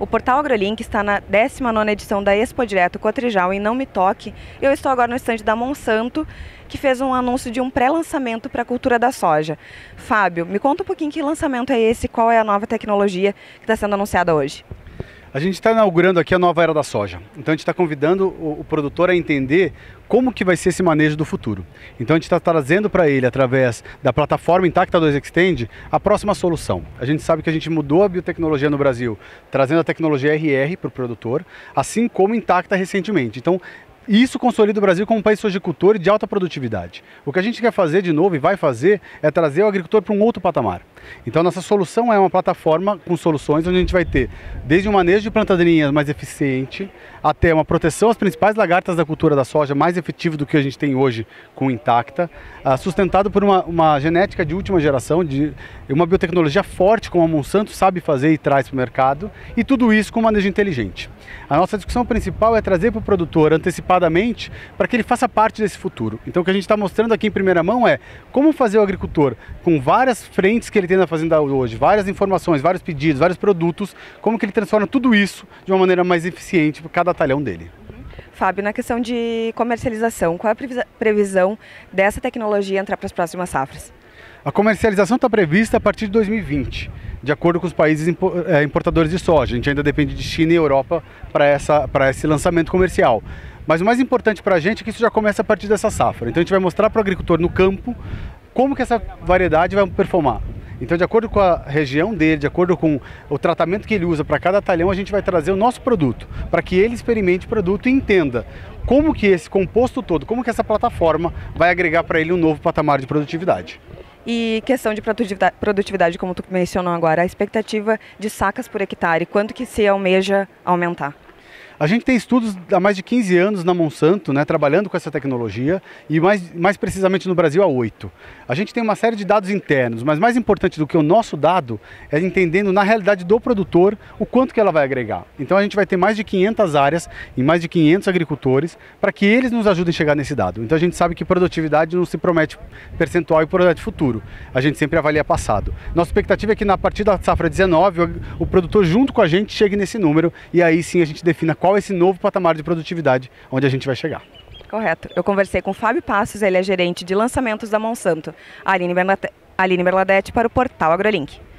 O Portal AgroLink está na 19ª edição da Expo Direto Cotrijal em Não Me Toque. Eu estou agora no estande da Monsanto, que fez um anúncio de um pré-lançamento para a cultura da soja. Fábio, me conta um pouquinho que lançamento é esse, qual é a nova tecnologia que está sendo anunciada hoje? A gente está inaugurando aqui a nova era da soja. Então a gente está convidando o produtor a entender como que vai ser esse manejo do futuro. Então a gente está trazendo para ele, através da plataforma Intacta 2 Xtend, a próxima solução. A gente sabe que a gente mudou a biotecnologia no Brasil, trazendo a tecnologia RR para o produtor, assim como Intacta recentemente. Então, isso consolida o Brasil como um país sojicultor e de alta produtividade. O que a gente quer fazer de novo e vai fazer é trazer o agricultor para um outro patamar. Então nossa solução é uma plataforma com soluções onde a gente vai ter desde um manejo de plantadeirinhas mais eficiente, até uma proteção às principais lagartas da cultura da soja mais efetivo do que a gente tem hoje com Intacta, sustentado por uma genética de última geração, de uma biotecnologia forte como a Monsanto sabe fazer e traz para o mercado, e tudo isso com manejo inteligente. A nossa discussão principal é trazer para o produtor antecipadamente para que ele faça parte desse futuro. Então o que a gente está mostrando aqui em primeira mão é como fazer o agricultor, com várias frentes que ele tem na fazenda hoje, várias informações, vários pedidos, vários produtos, como que ele transforma tudo isso de uma maneira mais eficiente para cada talhão dele. Fábio, na questão de comercialização, qual é a previsão dessa tecnologia entrar para as próximas safras? A comercialização está prevista a partir de 2020, de acordo com os países importadores de soja. A gente ainda depende de China e Europa para esse lançamento comercial. Mas o mais importante para a gente é que isso já começa a partir dessa safra. Então a gente vai mostrar para o agricultor no campo como que essa variedade vai performar. Então, de acordo com a região dele, de acordo com o tratamento que ele usa para cada talhão, a gente vai trazer o nosso produto, para que ele experimente o produto e entenda como que esse composto todo, como que essa plataforma vai agregar para ele um novo patamar de produtividade. E questão de produtividade, como tu mencionou agora, a expectativa de sacas por hectare, quanto que se almeja aumentar? A gente tem estudos há mais de 15 anos na Monsanto, trabalhando com essa tecnologia, e mais precisamente no Brasil há 8. A gente tem uma série de dados internos, mas mais importante do que o nosso dado é entendendo na realidade do produtor o quanto que ela vai agregar. Então a gente vai ter mais de 500 áreas e mais de 500 agricultores para que eles nos ajudem a chegar nesse dado. Então a gente sabe que produtividade não se promete percentual e promete futuro. A gente sempre avalia passado. Nossa expectativa é que na partir da safra 19, o produtor junto com a gente chegue nesse número e aí sim a gente defina qual é esse novo patamar de produtividade onde a gente vai chegar. Correto. Eu conversei com o Fábio Passos, ele é gerente de lançamentos da Monsanto. Aline Bernadette para o Portal AgroLink.